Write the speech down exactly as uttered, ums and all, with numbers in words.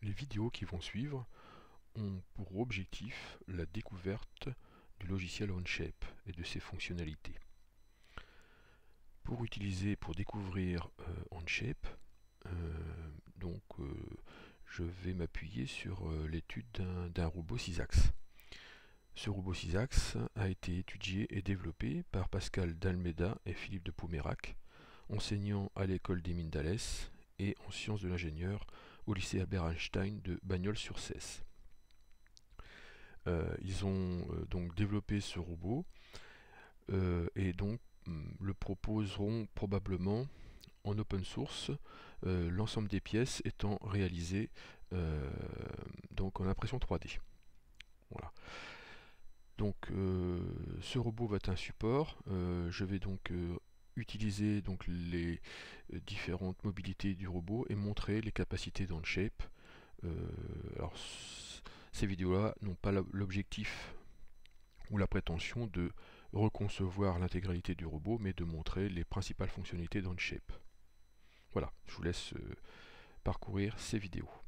Les vidéos qui vont suivre ont pour objectif la découverte du logiciel Onshape et de ses fonctionnalités. Pour utiliser, pour découvrir euh, Onshape, euh, donc euh, je vais m'appuyer sur euh, l'étude d'un robot six axes. Ce robot six axes a été étudié et développé par Pascal Dalméda et Philippe de Pomérac, enseignants à l'école des mines d'Alès et en sciences de l'ingénieur au lycée Albert Einstein de Bagnols-sur-Cèze. Euh, ils ont euh, donc développé ce robot euh, et donc le proposeront probablement en open source, euh, l'ensemble des pièces étant réalisées euh, donc en impression trois D. Voilà. Donc euh, ce robot va être un support. Euh, je vais donc euh, utiliser donc les euh, différentes mobilités du robot et montrer les capacités d'Onshape. Euh, alors ces vidéos-là n'ont pas l'objectif ou la prétention de reconcevoir l'intégralité du robot, mais de montrer les principales fonctionnalités d'Onshape. Voilà, je vous laisse euh, parcourir ces vidéos.